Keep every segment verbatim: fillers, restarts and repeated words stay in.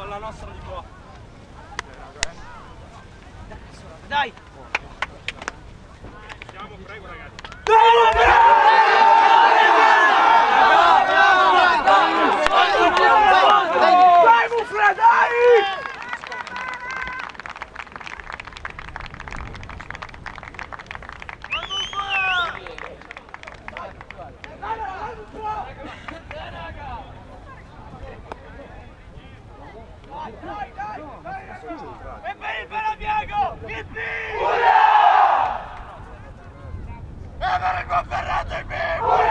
la nostra di qua. Dai! Siamo, prego ragazzi. Dai Mufra, dai! E per il Parabiago! Pippi! E per il Conferrato il Pippi!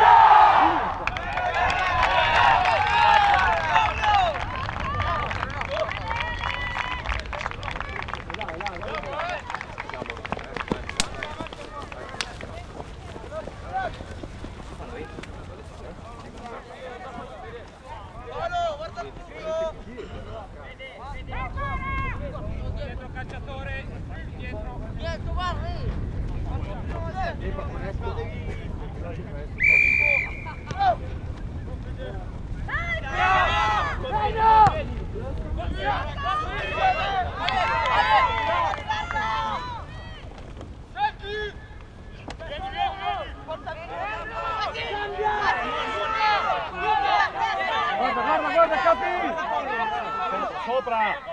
Dietro cacciatore, dietro. Dietro, guarda! Guarda, guarda, guarda, capi! Sopra!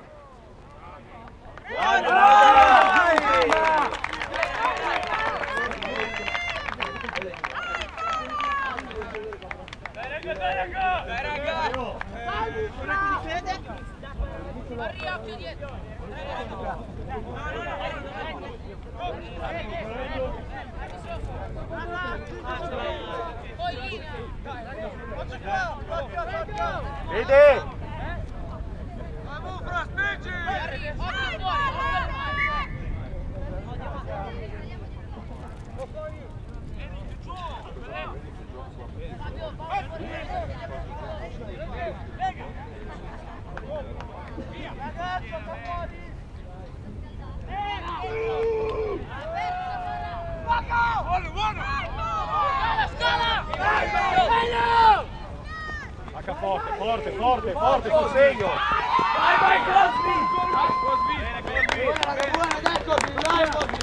Maria, più dietro! Poi linea! Vede! Occhio H forte, forte, forte, forte, sul segno! Vai, vai, Cosby! Cosby! Bene, Cosby! Buona, dai, Cosby, vai, Cosby,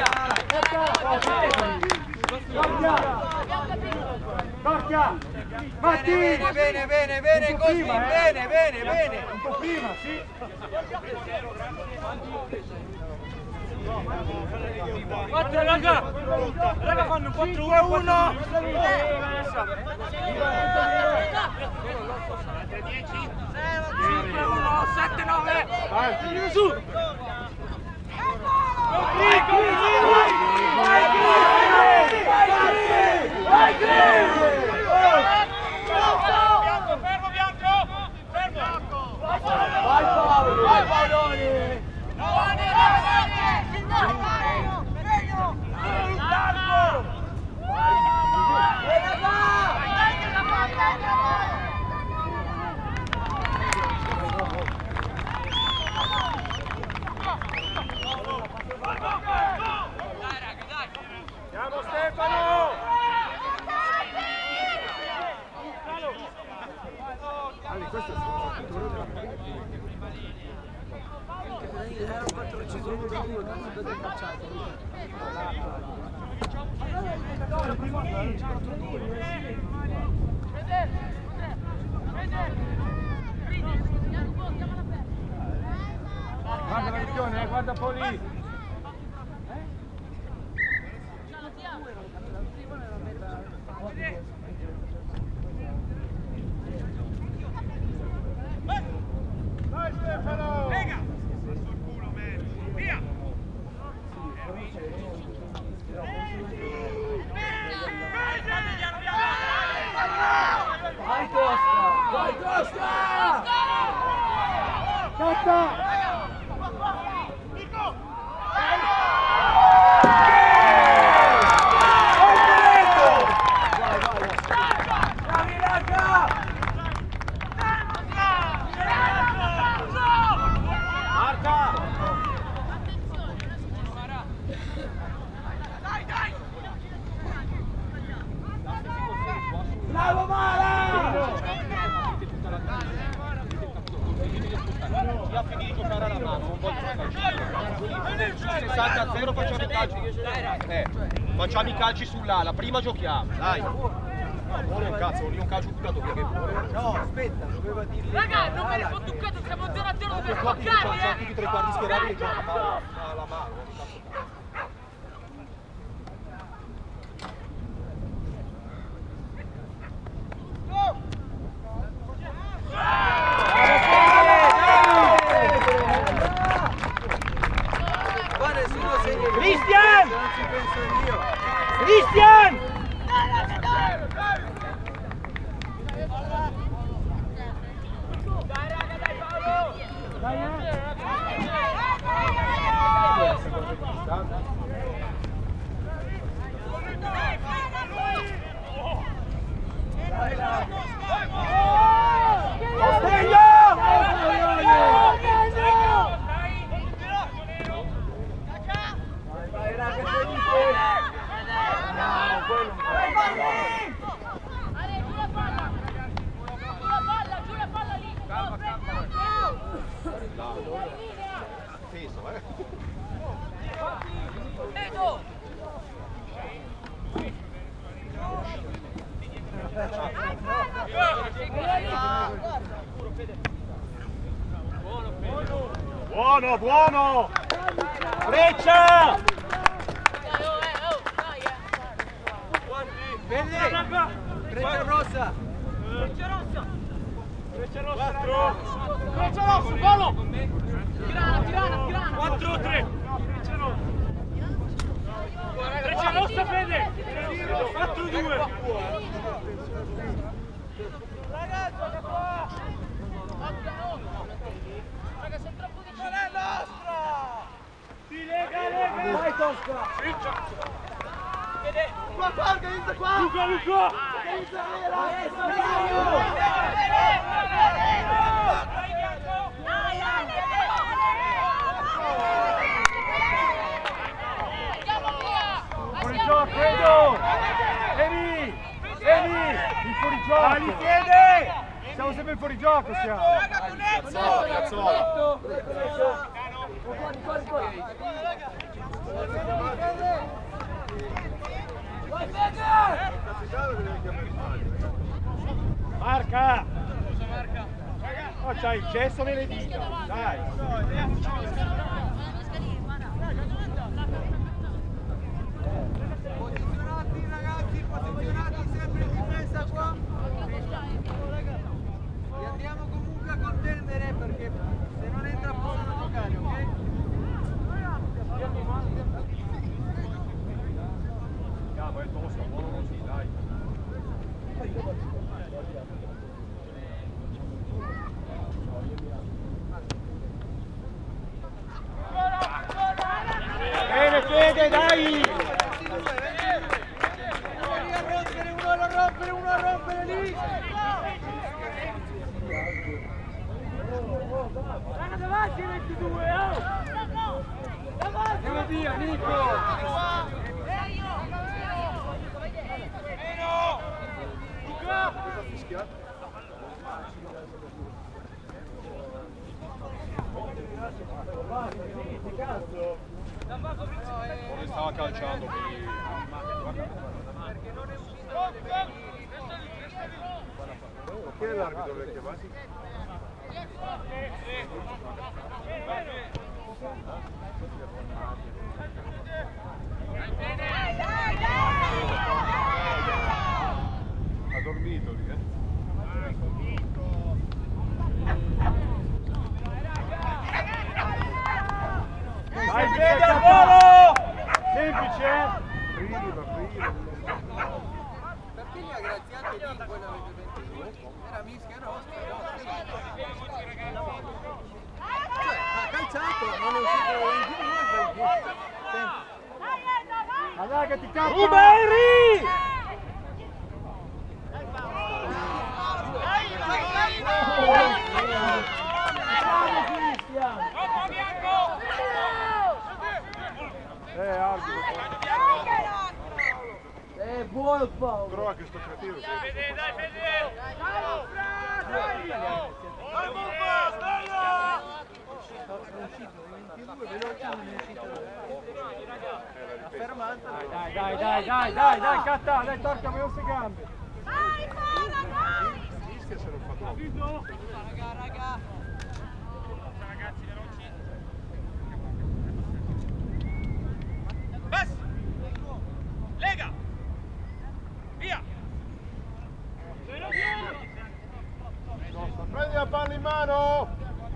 vai! Corchia! Matti! Bene, bene, bene, bene, Cosby, bene, bene, bene! Un po' prima, sì! Quattro raga! Raga fanno quattro uno uno! cinque uno sette nove! Vai, su! Vai Crisi! Vai Crisi! Vai Crisi! Bianco, fermo Bianco! Fermo! Vai Paolo! Vai Paoloni! Andiamo Stefano! Ali, questo è il giocatore della Era un quattro cinque uno due, tanto dove è cacciato. Guarda la visione, eh, guarda un po' lì! Dai Stefano! Lega! Sul culo, man! Via! Vai Costa! Vai Costa! Costa! Bravo Mara! cinquanta a zero facciamo i calci. Eh, facciamo i calci sull'ala, prima giochiamo, dai. No, buono un cazzo, lì un calcio buttato via che vuole. No, aspetta, doveva dirgli. Raga, non me ne foto un cazzo, siamo zero a zero, dobbiamo Sono toccare, tutti eh! i tre quarti schierati che giocano alla mano. Qua nessuno segna. Cristian! Non ci penso io. Cristian! Buono, buono! Freccia! Vedi? Freccia rossa. Freccia rossa! Freccia rossa! Freccia rossa, volo! Tirana, tirana, tirana! quattro tre! Freccia rossa! Freccia rossa, Fede! quattro due! Ragazzo, da qua! Raga, siamo troppo vicini! Non è nostra! Si lega, lega! Vai Tosca. Vede! Qua, qua, organizza qua. Luca, Luca! Organizza vera. Fuori gioco, Edo! Vieni! Vieni! Il fuorigioco! Ali Fede! Siamo sempre in fuorigioco, siamo! Cazzola, cazzola! Marca! Oh, c'hai il gesso nelle dita, dai! Posizionati ragazzi, posizionati sempre in difesa qua. Li andiamo comunque a contendere perché se non entra possono giocare, ok? Andiamo, è tosto, buono così, dai! Bene Fede, dai! Uno a rompere, uno a rompere, uno a rompere lì! Raga, davanti ventidue, oh! Davanti! Andiamo via, Nico! Come stava calciando qui? Perché non è uscito Chi è l'arbitro che chiamati? Ha dormito lì, eh? Vai Fede al volo! Semplice, eh? Prima, prima. Perché gli aggraziati lì voi l'avete ventidue? Era mischia nostra, cioè, ha calciato, non è uscito ventidue e fai dieci. Allargati, cazzo! Ruberi! Eh, arbitro. Eh, buono il Paolo! Trova che sto cretino. Fede, dai Fede! Dai Muffa, sbaglia! È uscito ventidue, veloce non è uscito. Dai, dai, dai, dai, dai, dai, Catta, dai, torca le nostre gambe. Vai, Paola, vai! Fischia se non fa troppo. Raga, raga. Ragazzi, veloci. Bas! Lega! Via! Prendi la palla in mano!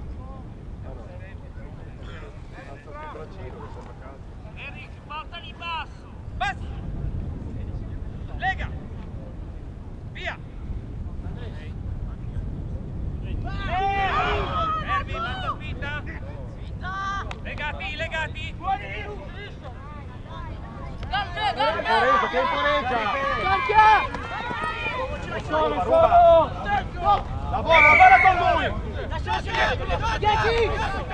Enric, portali in basso! Bas! Lega! Via! Fermi, basta spinta! Legati, legati! Temporeggia, temporeggia! Cacchia! Solo, solo! Lavora, lavora con lui! dieci!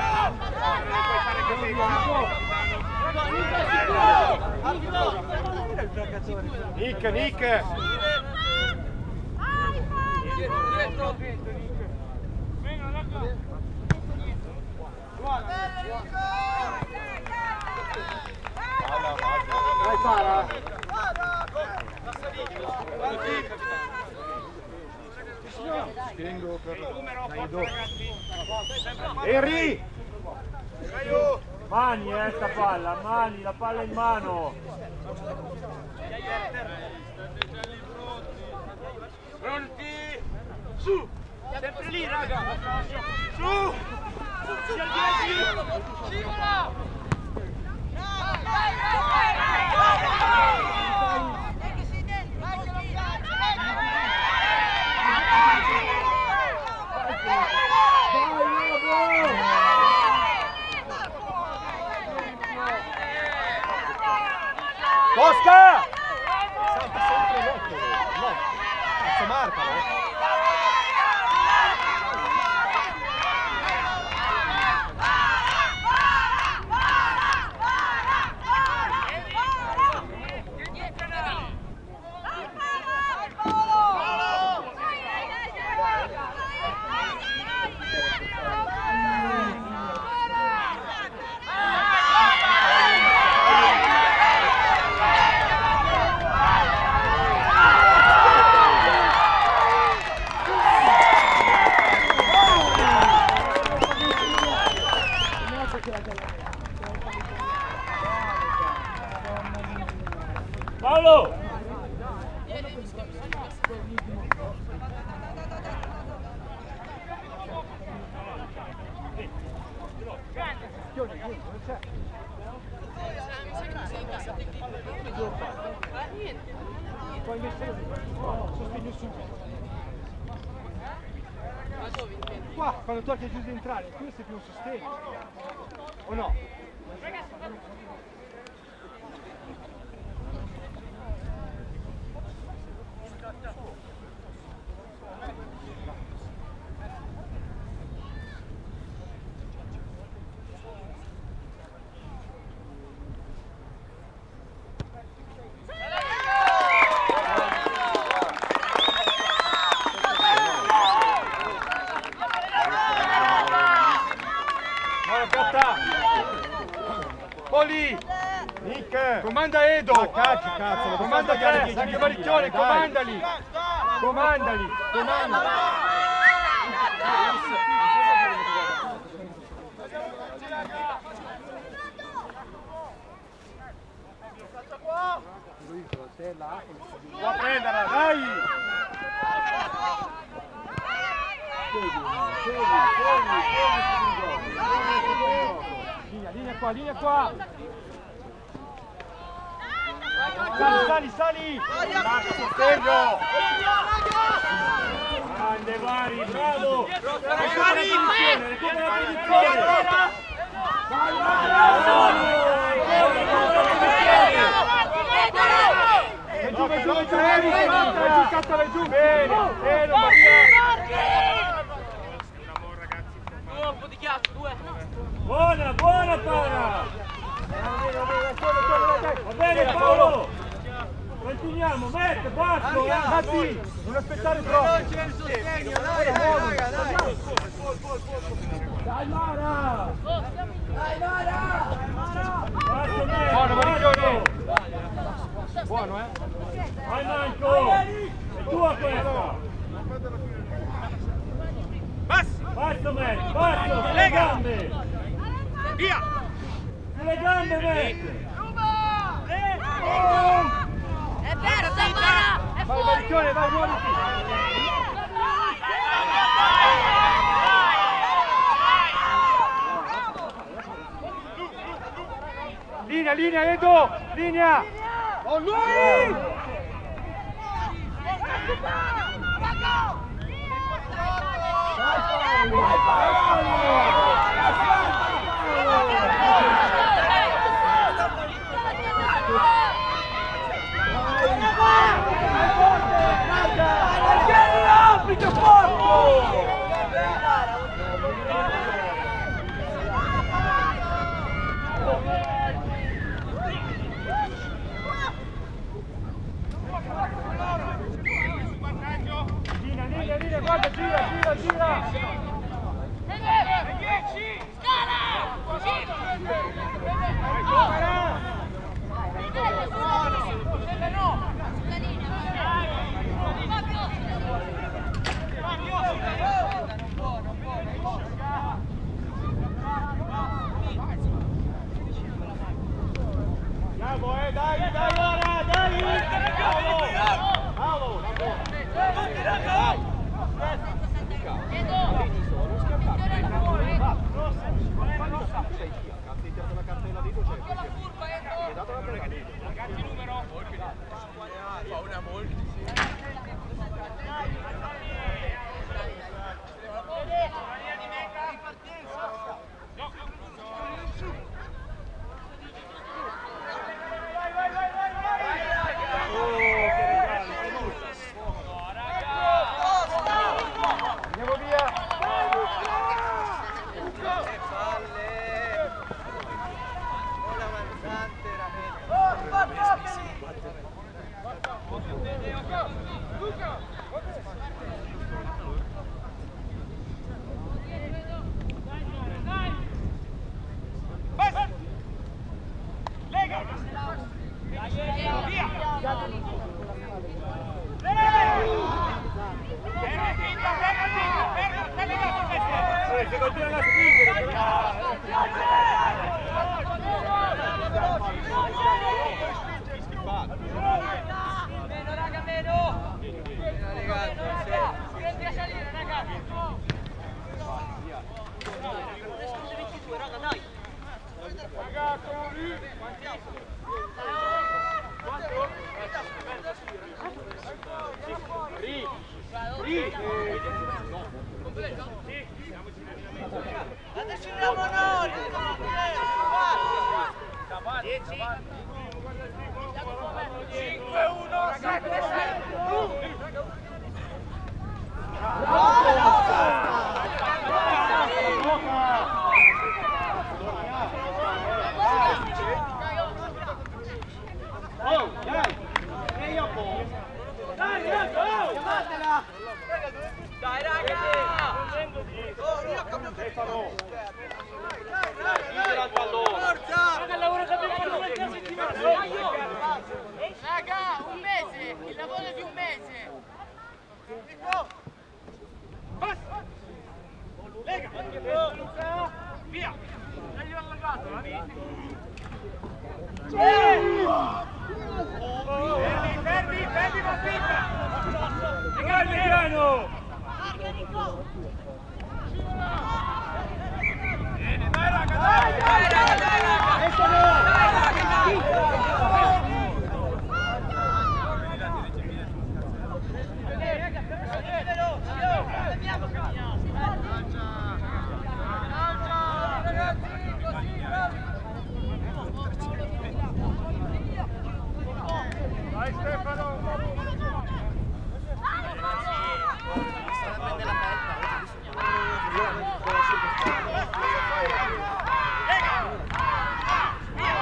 Nick, Nick! Vai, para! Tengo per Henry! Mani eh sta palla, mani, la palla in mano! Pronti? Su! Sempre lì, raga! Su! Sia dieci! Scivola! Tosca! Salta sempre l'otto, no, cazzo marca, no? Paolo! Poi invece sostegno subito. Qua, quando tu hai giusto di entrare, qui sei più un sostegno. O no? Poli! Nick! Comanda Edo! Ah, cacci, cazzo! Comanda te! Anche Baricchione, comandali! Comandali! Comandali! Va a prenderla, dai! Linea, linea qua, linea qua! Sali, sali, sali! Marco, sostegno! Grande Vari, bravo! Recupera la posizione, recupera la posizione! Vai, vai, giù, vai giù, vai giù, vai giù, scatta, vai giù! Bene, bene, Due, un po' di ghiaccio, due. buona, buona Para! Va bene Paolo! Continuiamo, mette, basso! Matti, non aspettare troppo! C'è il sostegno, dai, dai, raga, dai! Dai Mara! Dai, Mara! Basso, Buono, Maricchione! buono, eh? Vai Manco! È tua questa! Basso! Basso Matt, basso! Sulle Lega! gambe! Via! Sulle gambe Matt! È persa, Mara! È Vai, fuori! Marchione, vai, muoviti! Linea, linea, Edo! Linea! Oh, lui! Linea, linea, guarda, gira, gira, gira! Andiamo, eh, dai, dai, ora, dai! Bravo! Bravo! Andiamo via! Se continua a spingere, Meno, raga, meno! Prendi a salire, raga! ventidue, raga, dai! Ri! Ri! Adesso andiamo noi! dieci! cinque, uno, sette, sei! Oh, dai! Ehi a po'! Dai, dai, chiamatela! Dai, raga! Oh, io cambio Stefano! il pallone. Forza! Raga, il lavoro che abbiamo fatto questa settimana! Raga, un mese! Il lavoro di un mese! Lega! Via! Dagli un allagato, Fermi, fermi, fermi, Matita! Lega il piano! Bene, dai raga, dai! Dai raga, dai raga! Dai raga! Vai Stefano! Via!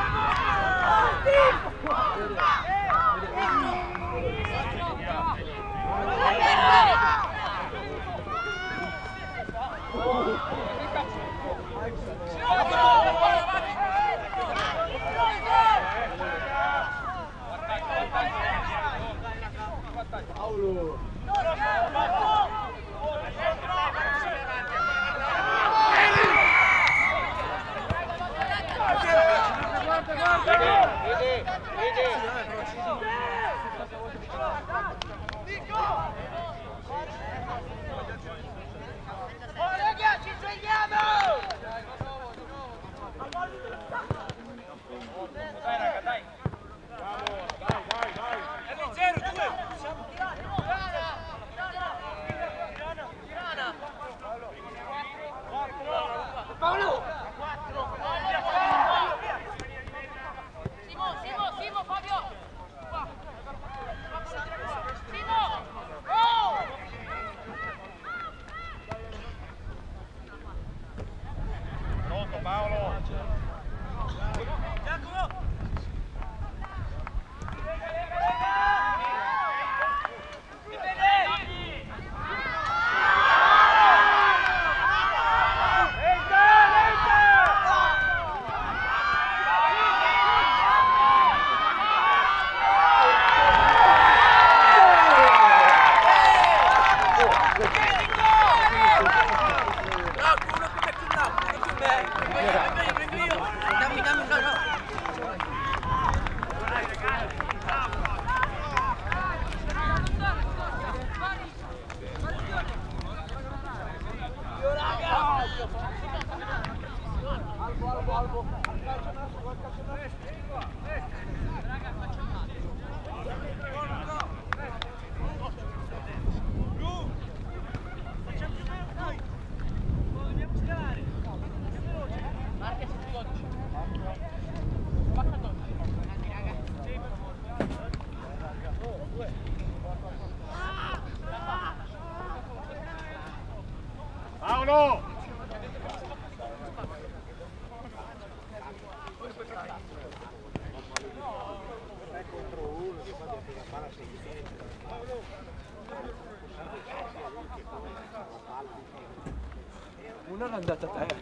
Una l'ha andata a te.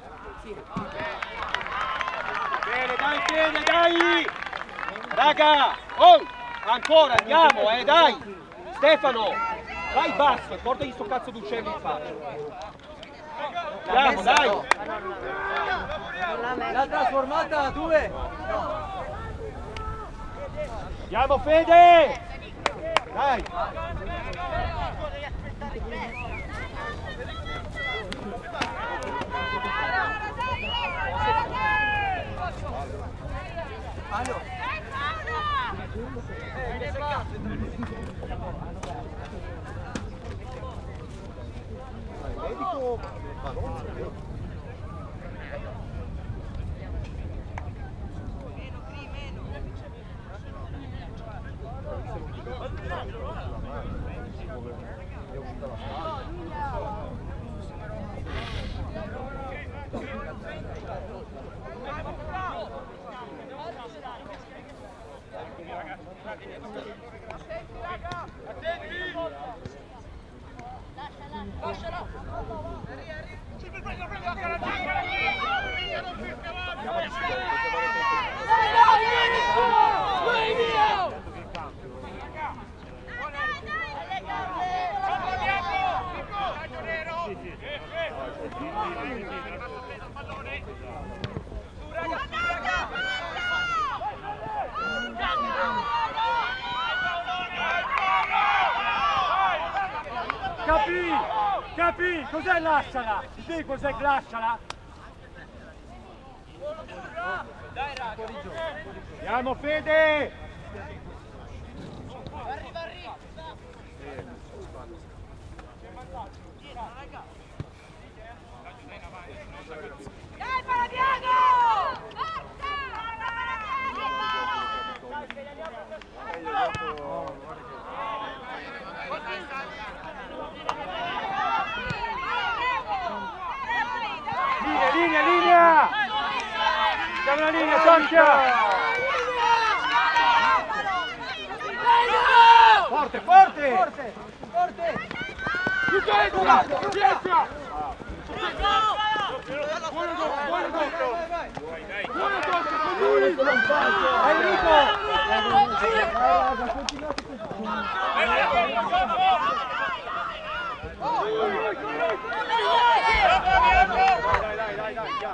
Bene, dai, bene, dai! Raga! Oh! Ancora, andiamo, eh, dai! Stefano! Vai basso e portagli sto cazzo d'uccello in faccia! Andiamo, dai! L'ha trasformata a due! Andiamo Fede! Dai! Allora. Capì! Capì! Cos'è lasciala? Sì, cos'è lasciala? Andiamo Fede! Arriva, arriva! Dai Parabiano! Linea, linea, linea! Siamo una linea, Tonchia! Forte, forte! Forte! Forte! Più dentro! Più dentro! Buono dopo, buono dopo! Buono dopo, con lui! Enrico! Dai, dai, dai, dai, andiamo,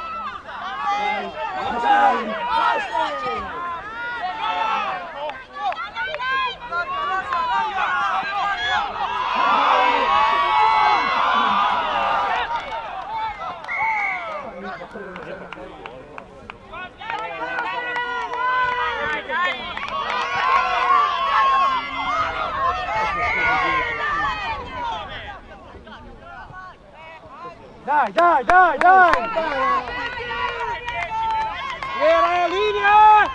Dai, dai, dai, dai! Era linea!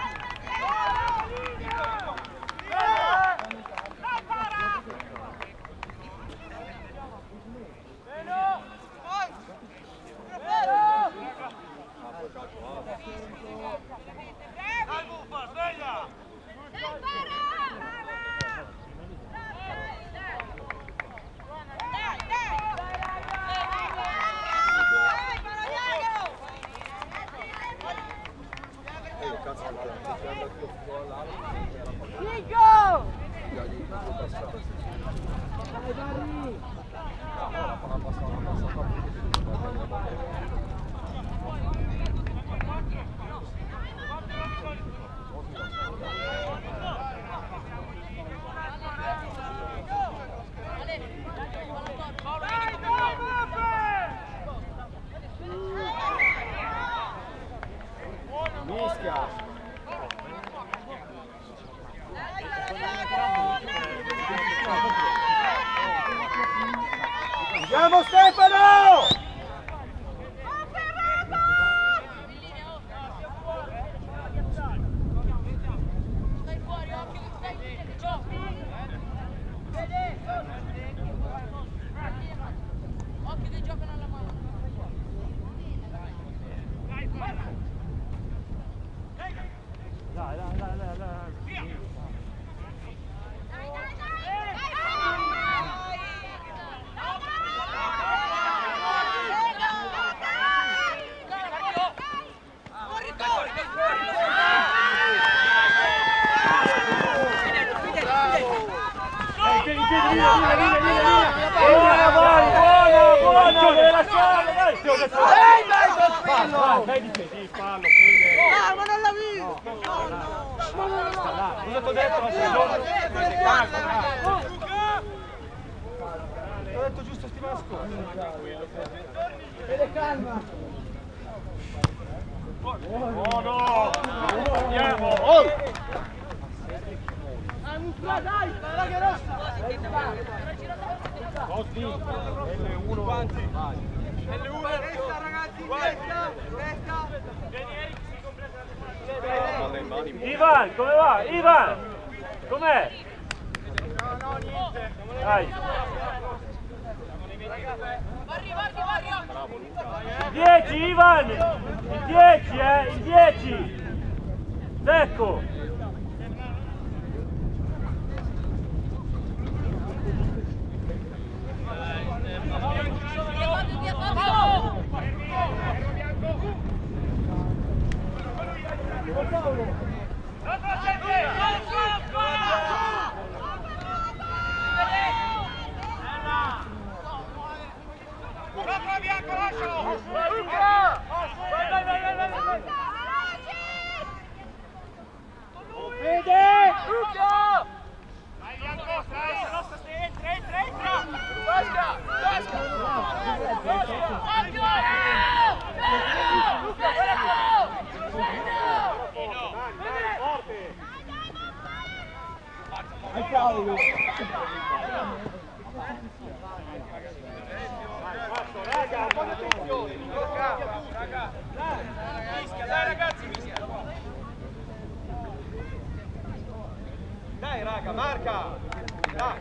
Andiamo Stefano! Stai fuori, occhio che stai che giochi! Occhio che giocano alla mano! Dai, dai, dai, dai, dai! Fede, via, via, via, via! Buona, buona, buona! Non deve lasciare, dai! Ehi, vai, tranquillo! Dai di Fede, fallo, Fede! Ah, ma non l'ha visto! No, no! Ma non l'ha Cosa ti ho detto? Ti ho detto giusto settimana scorsa. Fede, calma! Buono! Andiamo! Oh! Dai, raga rossa! Costi! L uno, vai! L uno, testa ragazzi, testa! Testa! Ivan, come va? Ivan! Com'è? No, no, niente! Dai! Arriva, arriva, arriva! Il dieci, Ivan! Il dieci, eh! Il dieci! Secco! Dai raga, marca! Dai!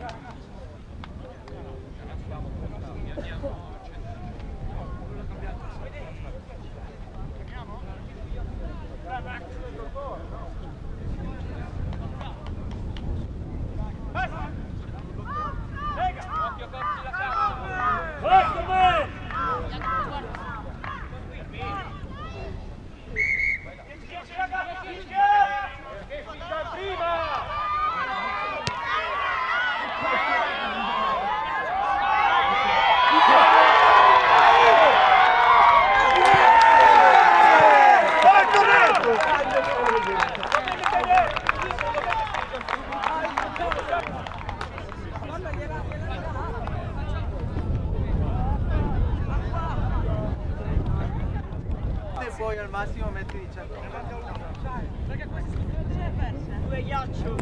E poi al massimo metti diciannove. Perché queste sono perse? Due ghiaccio.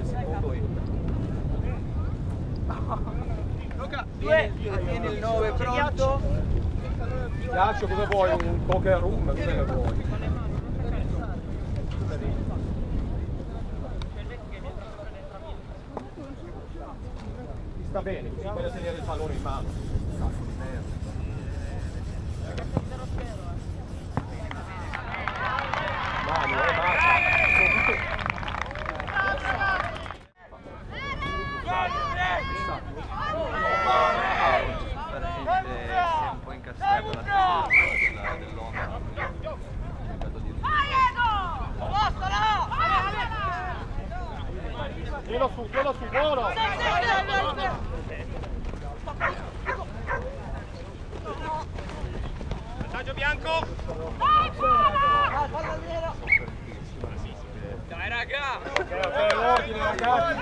Luca, tieni, tieni il nove pronto. Ghiaccio, cosa vuoi? Un poker room? Cosa che vuoi? Sta bene, così puoi tenere il pallone in mano. Cazzo di merda. Manu, eh, basta. Veramente si è un po' incazzato la testa dell'Onda. Tienilo su, tienilo su, buono! Vantaggio bianco! Dai raga! Ok, ok, ordine ragazzi!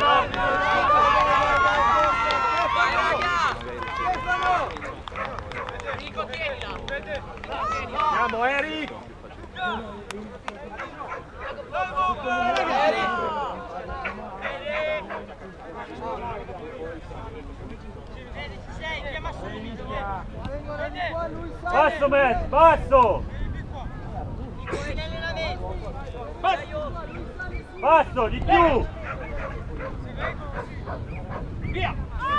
Vai raga! Nico, tienila! Andiamo, Eri! Basso, Matt, basso! Basso, di più! Via!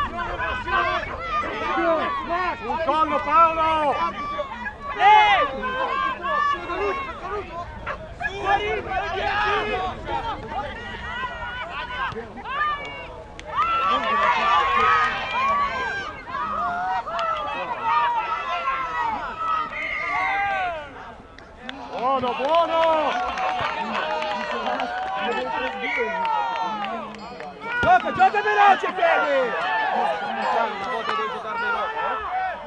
Un collo, Paolo! Buono, buono! Gioca, gioca veloce, Fede! Una volta devi giocare veloce, eh?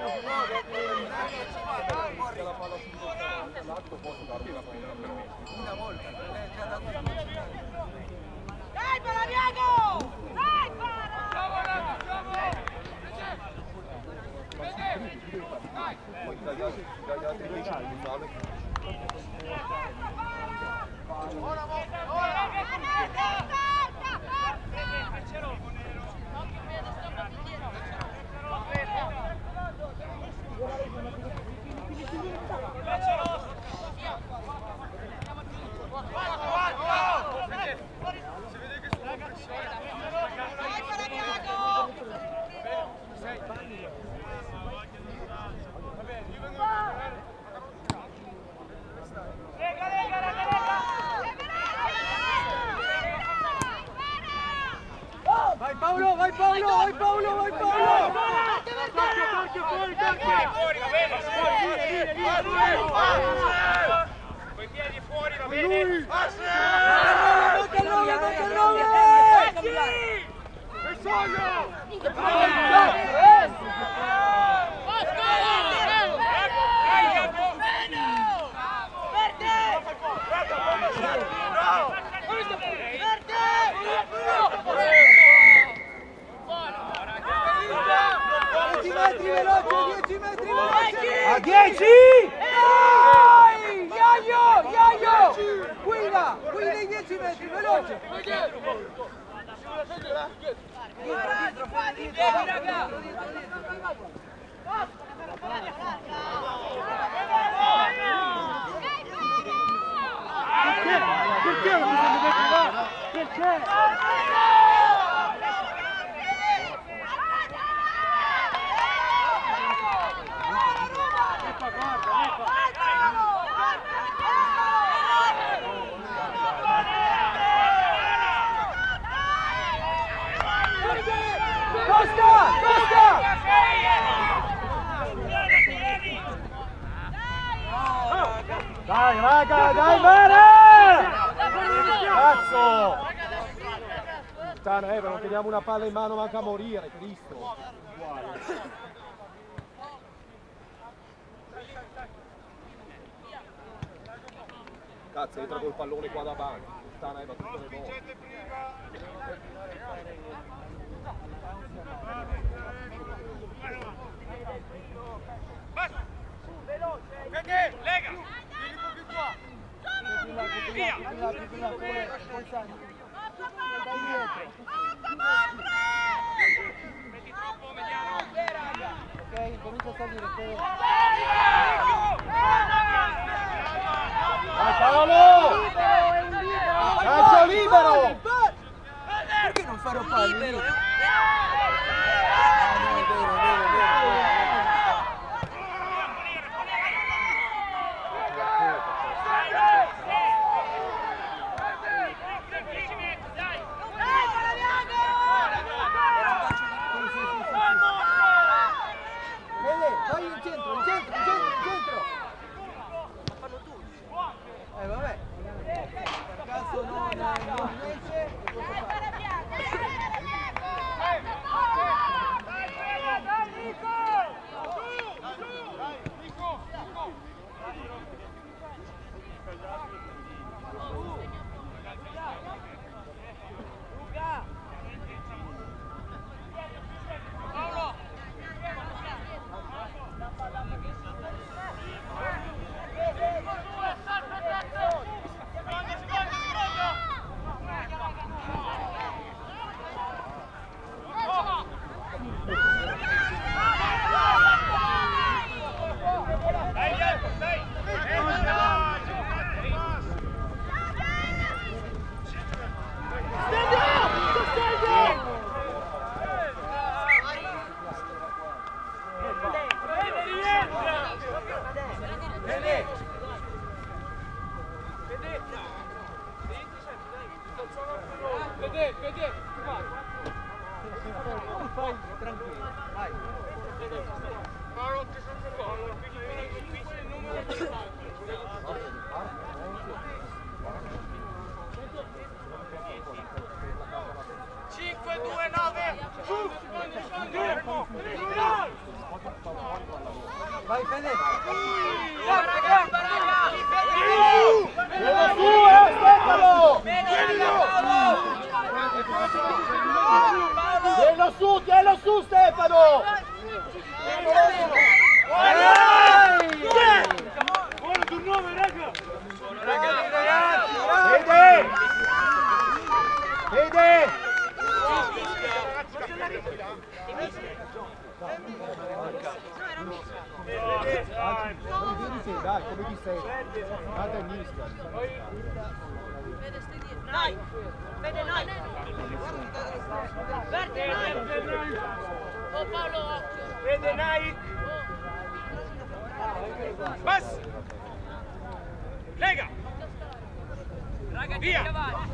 Una volta, non è già dato. Dai, Palariago! Dai, Poi dagli altri dagli altri invece non fanno. Ora, ora! Vai Paolo, vai Paolo, vai Paolo, vai Paolo! Torchio, torchio, fuori, torchio! Fuori, va bene, fuori! Con i piedi fuori, va bene! Monta il nove, monta il nove! E sogno! dieci metri veloce, dieci metri veloce! A dieci! Dai! Iaio, Iaio! Guida, guida i dieci metri, veloce! Dietro, dietro, fuori, dietro, raga! Perché? Perché non bisogna mettere là? Perché? Costa, Costa! Dai raga, dai bene! Cazzo! Puttana Eva, non teniamo una palla in mano, manca a morire, Cristo! Cazzo, entra col pallone qua davanti. Puttana Eva, tutte le volte. Perché? Lega! Vieni un po' più qua! Via! Metti troppo mediano! Ok, comincia a salire. Vai Paolo! Calcio libero! Perché non farò palli? Vai in centro, in centro, in centro, in centro! Eh vabbè, per caso non, non esce, lo posso fare. Fai tranquillo, vai. cinque due nove Vai Fede! Vieni su, eh, Stefano! Tienilo su, tienilo su Stefano! Buono turnover, raga! Ragazzi, ragazzi! Fede! Fede! Dai, come ti sei? Guarda il mischia. Vede, stai dietro. Dai! Vede, dai! Verde, dai! Oh Paolo, occhio! Vede Nike! Bas! Lega! Via!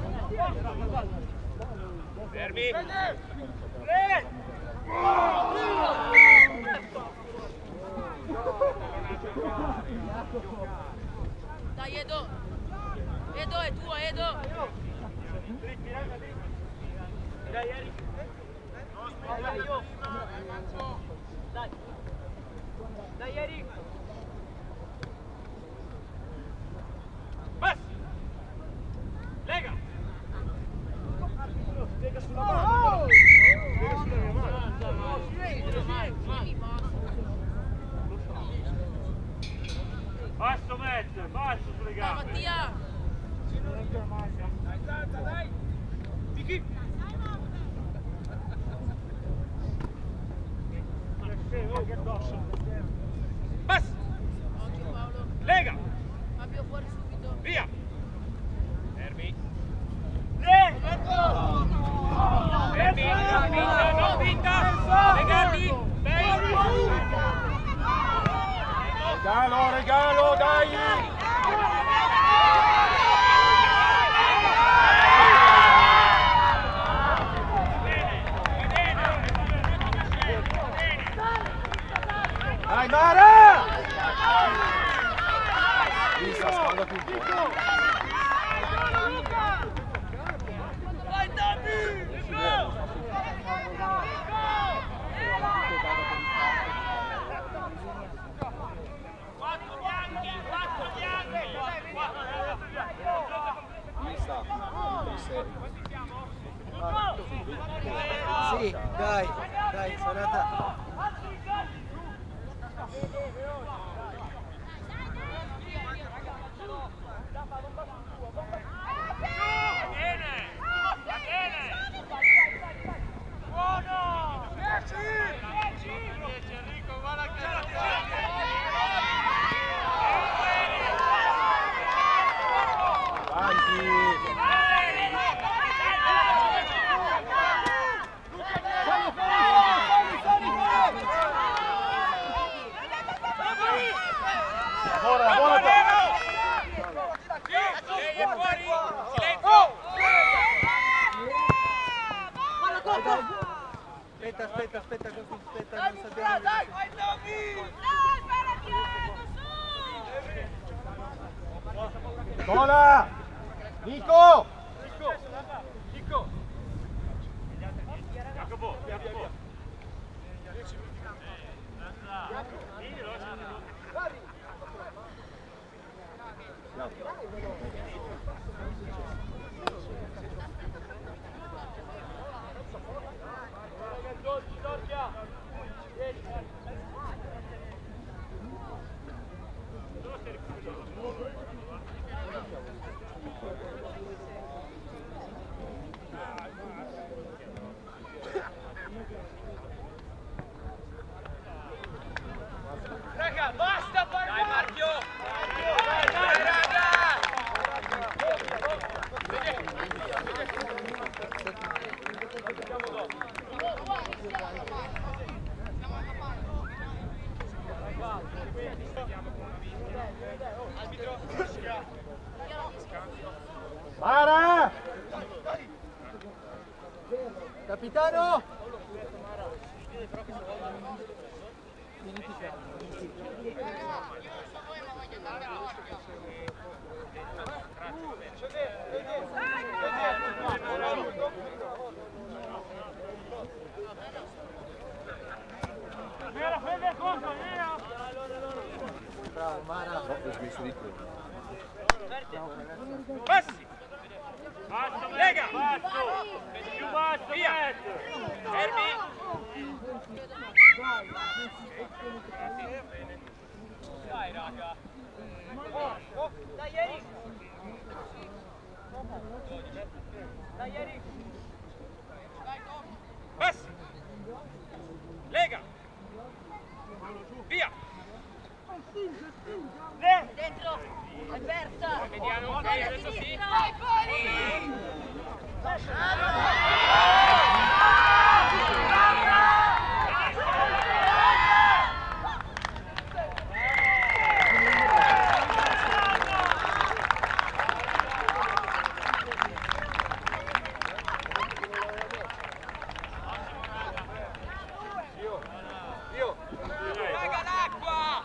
Fermi! Dai Edo! Edo è tua, Edo! Dai Eric! Dai io! Dai! Dai Eric! Bas! Lega! Lega sulla mano! Lega sulla mia mano! Basso mezzo, basso sulle Dai gambe! Mattia! Dai, salta, dai! Vicky! Bas! Occhio Paolo! Lega! Fabio fuori subito! Via! Fermi! Fermi! Vinta, non vinta! Legati! Regalo, regalo, dai! Dai Mara! Lì sta scaldando un po'. Vai Tommy! Quattro bianchi! Quattro bianchi! Lì sta, lì sei. Sì, dai, dai, Sonata. Bene! Bene! Buono! dieci! dieci Enrico, guarda che... Ora, ora! Lei è fuori! Silenzio! Aspetta, aspetta, aspetta, aspetta, non sappiamo. Dai, vai Tommy! Cola! Nico! Nico! Jacopo, Jacopo! Raga, basta parlare! Dai Marchio! Dai, dai, raga! Mara! Capitano! basso di te. Passi! Basso, lega! Basso! Più basso, via! Fermi! Dai, raga! Dai, Eric! Dai, Eric! Passi! Lega! Via! Dentro! Alberta! Vediamo, ok, adesso sì! Dai, fuori! Raga, l'acqua!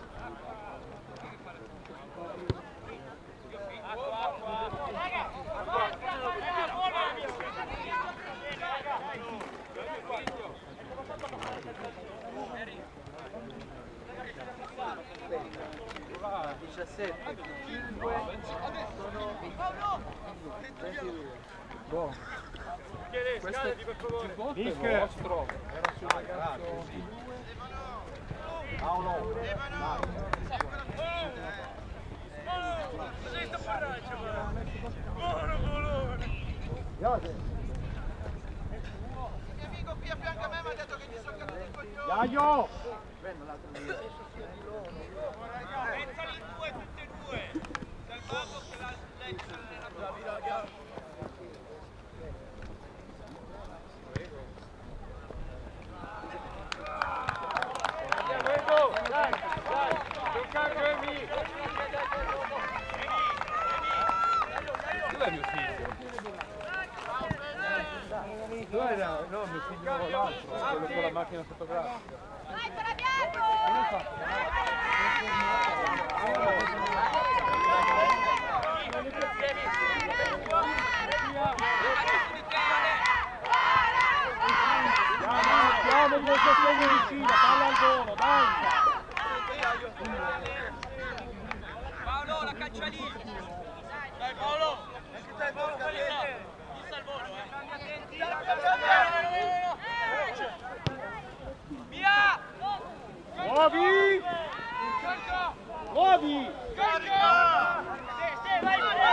diciassette, cinque, sono ventidue. Boh. Questo per favore. il vostro era sul ragazzo. Paolo. Cos'è sto porraccio? Buono, buono. Il mio amico qui a fianco a me mi ha detto che gli sono caduti i coglioni. Iaio! Mezzali in due, tutte e due. Dal basso che la lei ci allena bravi, raga. Dai, dai, giocare Emi. Dov'è mio figlio? Dove era? No, mio figlio l'altro, quello con la macchina fotografica. Vai, Fabiano! Andiamo di sostegno vicino, palla al volo, dai! Paolo, la caccia lì. Dai Paolo. Dai Paolo, cadete. Pista al volo, eh. Via! Muovi! Muovi! Carica! Sì, sì, vai, vai!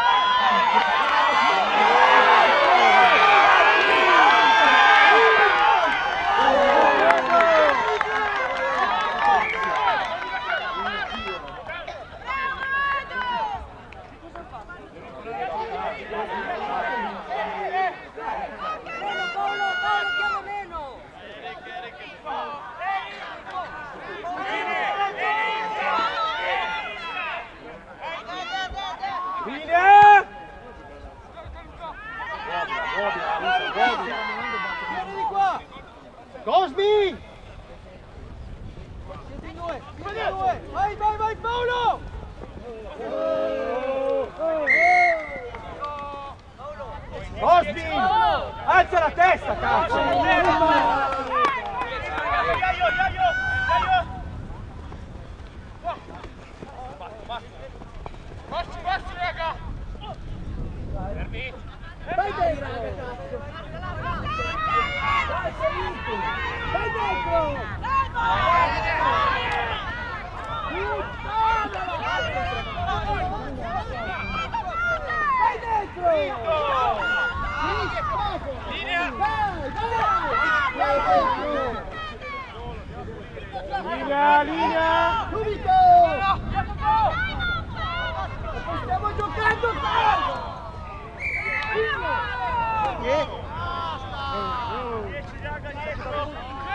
Cosmi! Vai, vai, vai Paolo! Cosmi! Alza la testa, cazzo! Bassi, bassi, raga! Fermi! Vai dentro! Vai dentro! Vai dentro! Linea! Linea, linea! Subito! Stiamo giocando qua! dieci raga dietro!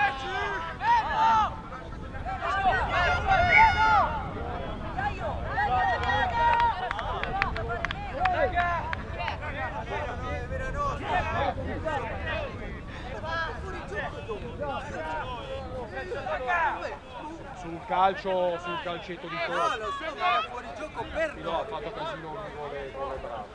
Sul calcio, sul calcetto di No, Cosmi. lo so, ma era fuori gioco per Fino ha fatto casino un gol con le brave.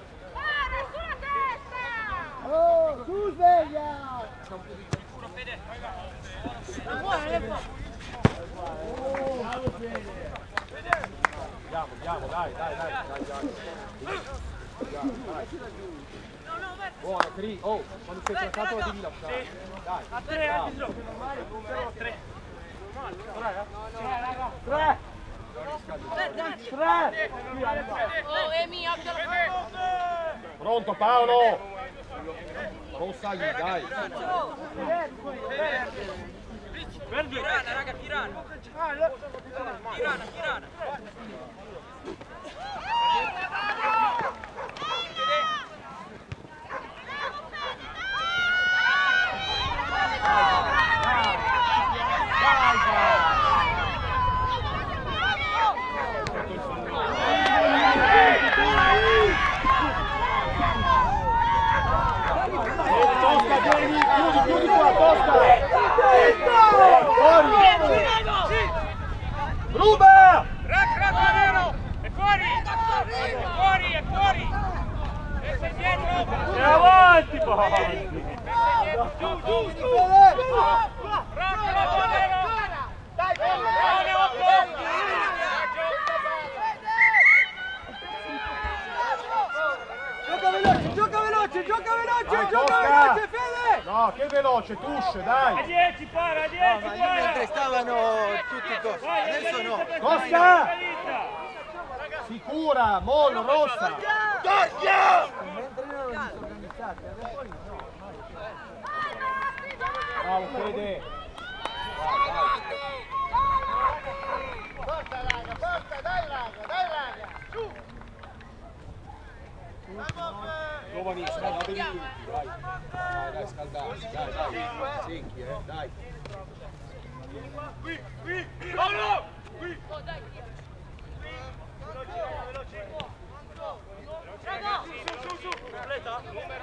Oh, su sveglia! Sicuro Fede! Oh, Andiamo, andiamo, dai, dai, dai, dai, dai. Andiamo, dai. Buona, Cri. Oh, quando sei trattato la devi lasciare. Dai. A tre, arbitro. A tre. Tre. Tre. Oh, Emi, abbiamo... Pronto Paolo? Rossa lì, dai. Tirana, raga, Tirana. Tirana, Tirana. Tosca, vieni, chiudi, chiudi qua, Tosca! Fuori! Ruba! Raga, è fuori! È fuori, è fuori! E sei dietro! E avanti poi! Giù, giù, giù! Raga, dai, Gioca veloce, gioca veloce, gioca veloce, Vai, gioca Tosca! veloce, Fede! No, che veloce, Tush, dai! A dieci, para, a dieci, No, ma para! mentre stavano tutti così, adesso no. Tosca! Sicura, mollo, rossa! Mentre erano disorganizzati, adesso no. Bravo, Fede! Forza raga, forza, dai raga, dai raga! Su! Giovani, scaldatevi tutti, dai. Dai, dai, scaldati, dai, dai. Secchi, eh, dai. Qui, qui, Paolo! Qui! Oh, dai, Su, su, su! Completa?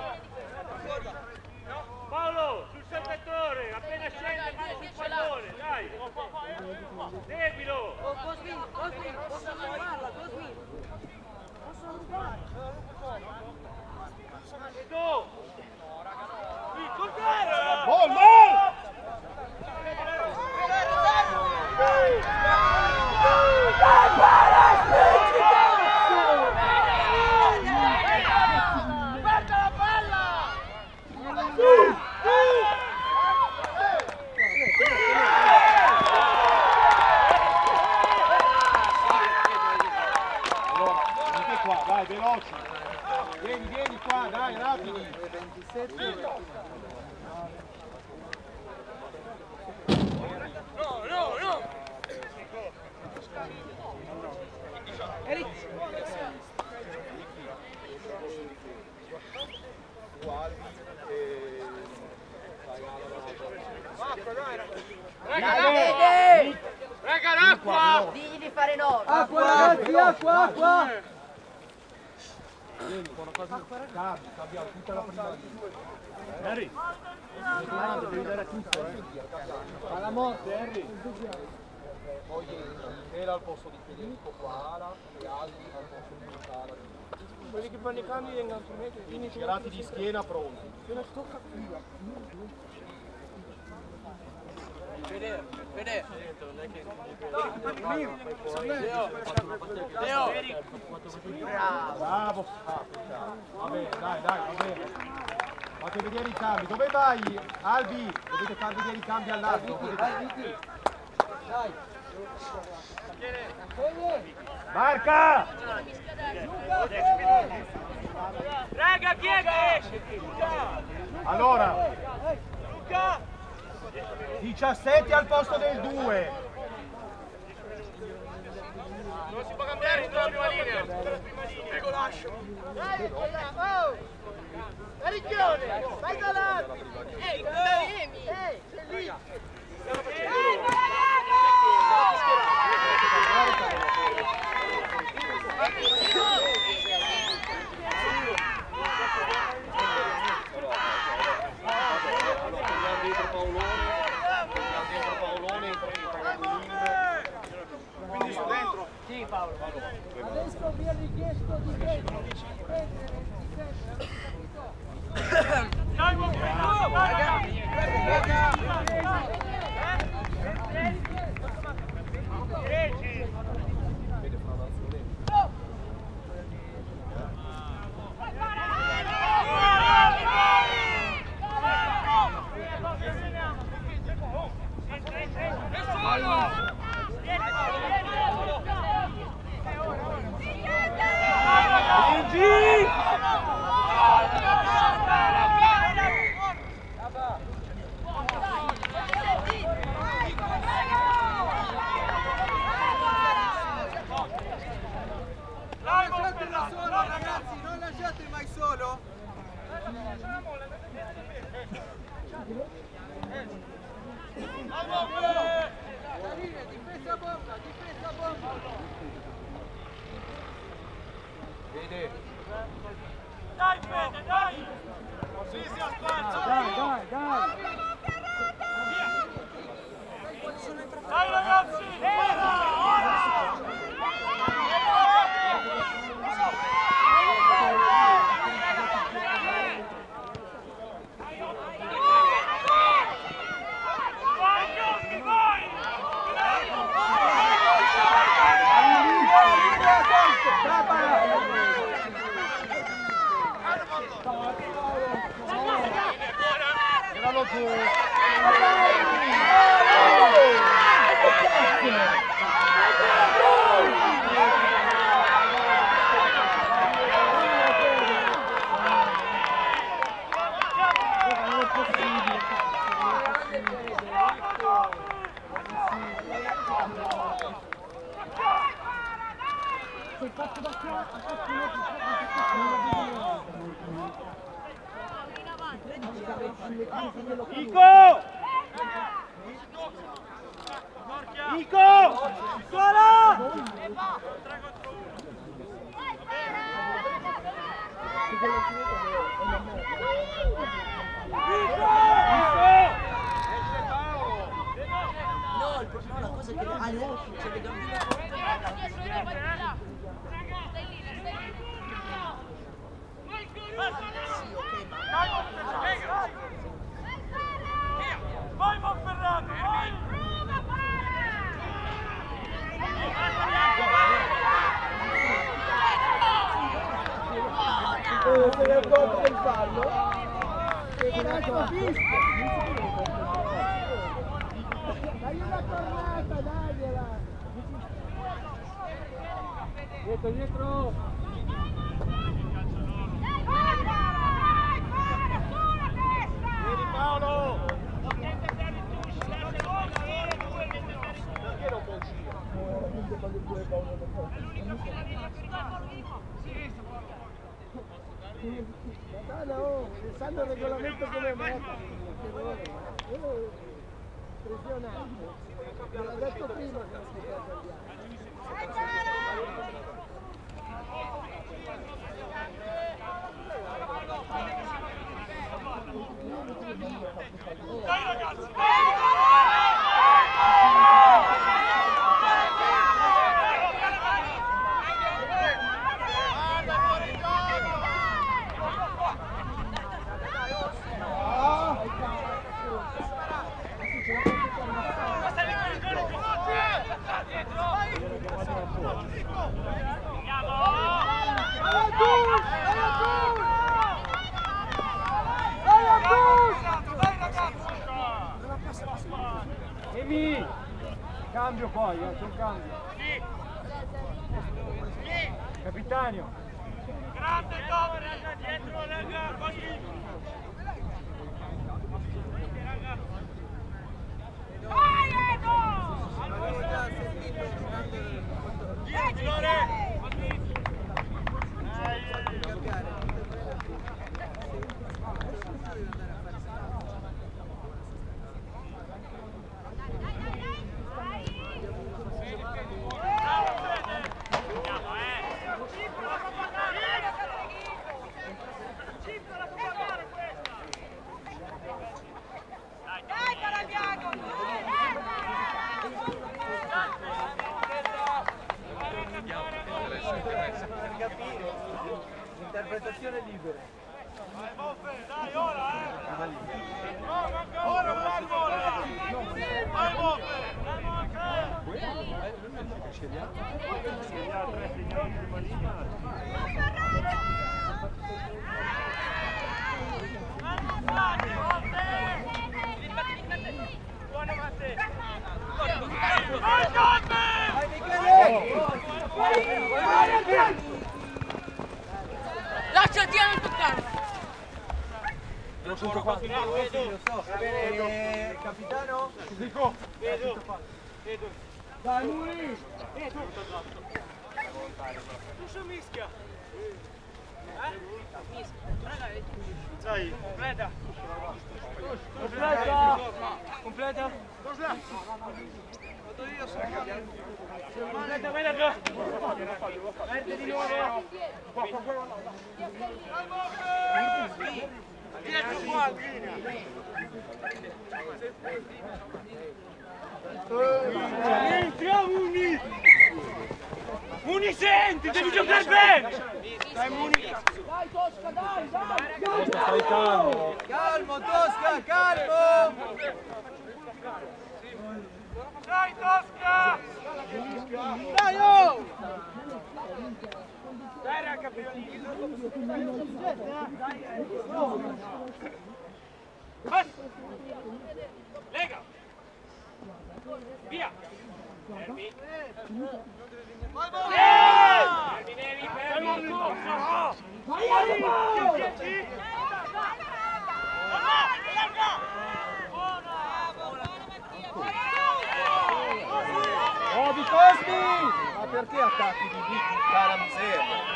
Paolo, sul salvatore, appena scende, mano sul pallone, dai! Seguilo! oh, Cosmin, Cosmin, posso rubarla, Cosmin! Posso rubarla! E tu! Qui, cortare! Gol, gol! Guarda la palla! Allora, venite qua, dai, veloci! Vieni, vieni qua, dai, rapidi! No, no, no! Raga, Raga, l'acqua! Digli di fare no! Acqua ragazzi, acqua, acqua! vieni, buona cosa. Cambi, cambiamo tutta la prima linea. Harry! Devi dare a tutto, eh! Alla morte, Harry! Poi era al posto di Federico, Quara e Albi al posto di Montara. Quelli che fanno i cambi vengono su me, Quindi girati di schiena pronti. Fede, Fede! Bravo! Ah, va bene, dai, dai, va bene. Fate vedere i cambi. Dove vai, Albi? Dovete far vedere i cambi all'altro. Potete... Dai! Marca! Raga, chi è che esce? Allora, Luca! diciassette al posto del due. Non si può cambiare in prima linea! Prego, lascio! Dai, oh! Ricchione! Vai da là! Ehi, dai, Emi! Ehi, sei lì! Togliamo dentro Paolone, togliamo dentro Paolone, entra Quindi su dentro. Sì, Paolo. Adesso vi ha richiesto di prendere, di prendere, di prendere. Dai, uomo, ragazzi! dieci! vede fra nazione Danilo, difesa bomba, difesa bomba. Vede. Dai Fede, dai! Sì, sì, spazio! Dai, dai, dai! Dai ragazzi! Ora, ora! Vai, Giorgi, vai! Tiralo tu! Sei fatto da qua, Nico! Nico! Scuola! No, il problema, la cosa è che ah, no, c'è le gambine forti. Sì, ok, ma Vai Monferrato, vai! Oh, se ne accorge del fallo. Che cazzo fischia? Dai una cornata, dagliela! Dietro, dietro! Vieni Paolo! Perché non può Madonna, oh, sanno il regolamento come me. Oh, impressionante. Me l'ha detto prima che non si può cambiare. Dai ragazzi! Emi! Cambio poi, eh, c'è un cambio. Sì! Capitano! Grande top, raga, dietro, raga, così! Vai, Edo! Giro, girone! Interpretazione libera. Vai, Boffe, dai, ora, eh! Ora, vai, ora! Vai, Boffe! Dai, buono Matte! Vai, Giorgi! Vai Michele! Lasciati a non toccare! Lo so qua. Lo so, va bene, capitano? Dico! Vedo! Vedo! Dai lui! Tu sei mischia! Eh? Mischia! Dai, Freda! Entra Muni! Muni senti, devi giocare bene! Dai Muni! Dai Tosca, dai, dai! Tosca, stai calmo! Calmo Tosca, calmo! Dai Tosca! Dai oh! Dai raga, Lega! Via! Fermi! Vai vai! Fermi, Neri, fermi! Oh, di Cosmi! Ma perché attacchi di Vicky, cara miseria?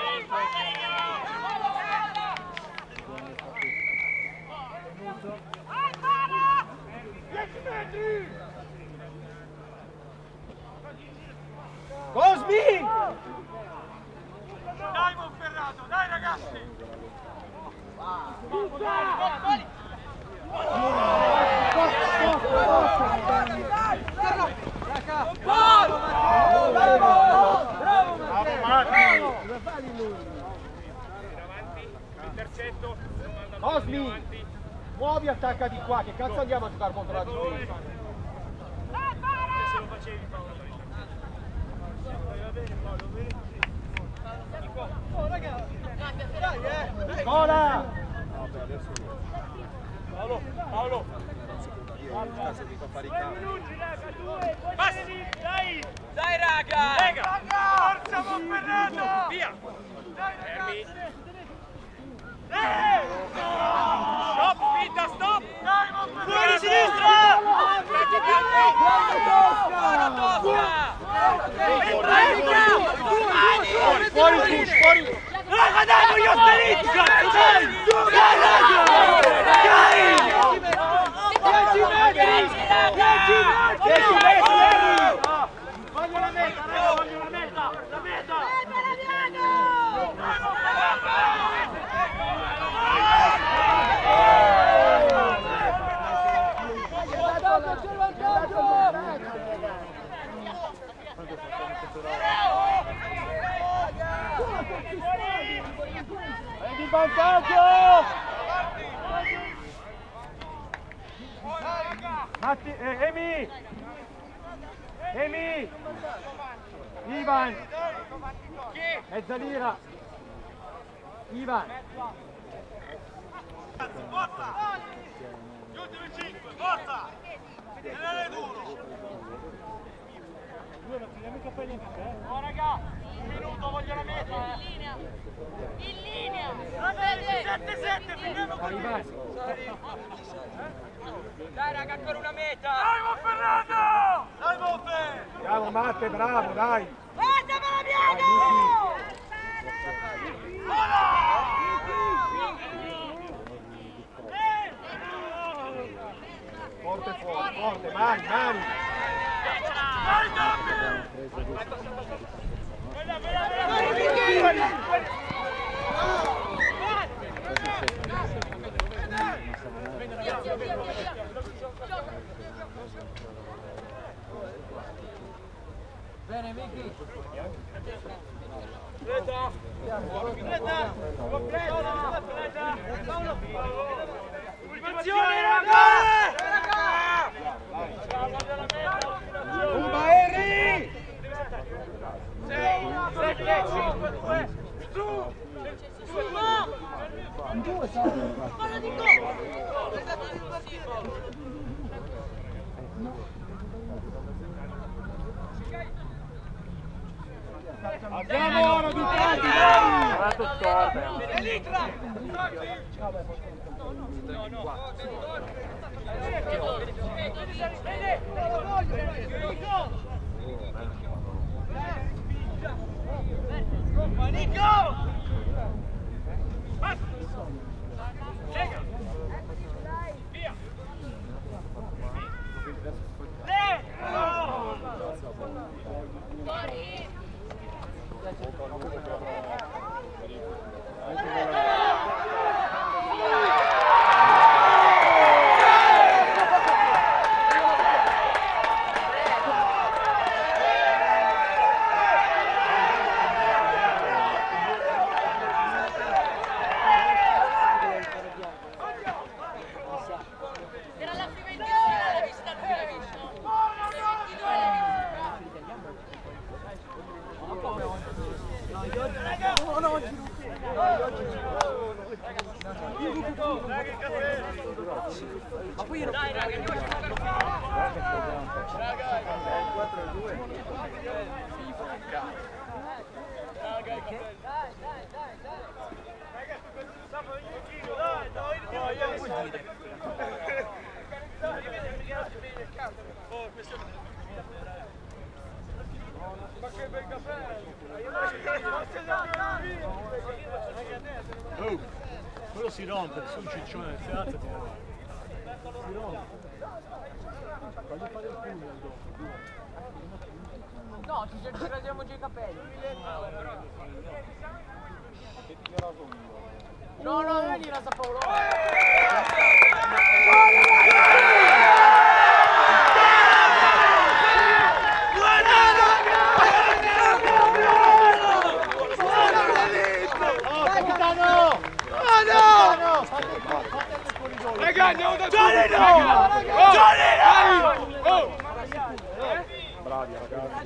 Cosmi! Dai Monferrato, dai ragazzi! Cosmi! Muovi, attacca di qua, che cazzo andiamo a giocare contro la difesa? Se lo facevi Paolo. Va bene Paolo, bene così. Oh ragazzi, dai eh! Scola! Paolo, Paolo! Basta! Dai! Dai raga! Lega! Forza Monferrato! Via! Fermi! Eh! Stop, spinta, stop! Dai Monferrato! Fuori sinistra! Aspetti, Buona Tosca! Fuori, fuori, fuori! Raga dai, voglio stare lì, cazzo, dai! Dai raga! Dai! dieci metri! dieci metri! Voglio la meta, raga, voglio la meta! La meta! È di vantaggio! Matti, eh, Emi! Emi! Ivan! Mezza lira! Ivan! Forza! Gli ultimi cinque, forza! Tenere duro! Oh raga, un minuto, voglio la meta! In linea! In linea! sette sette, finiamo così! Dai raga, ancora una meta! Dai Monferrato! Dai Monfe! Bravo Matte, bravo, dai! Guardamela Diego! Forte fuori, forte, mani, mani! Dai Gabbi! Quella, quella, quella! Bene, Miki! Completa! Completa! Completa! Ultimazione, raga! Ubaeri! sei, sette, cinque, due, su! Su, no! Cosa dico? Abbiamo ora di tanti, dai! Guardato scorda! Elitra! No, no! Nico! Lega! Via! Le! Fuori! Ma poi io non Dai raga, andiamo a raga, quattro a due. dai, dai, dai, dai. Dai, dai, dai, Che vuol dire? Oh, questo... Ma che bel caffè! Oh, quello si rompe, su un ciccione, si alza, si rompe. Fagli fare il pugnal dopo. No, ci radiamo già i capelli. No, no, non è di Rasa Paolo. Raga, andiamo da Gianino! Gianino! Bravi ragazzi.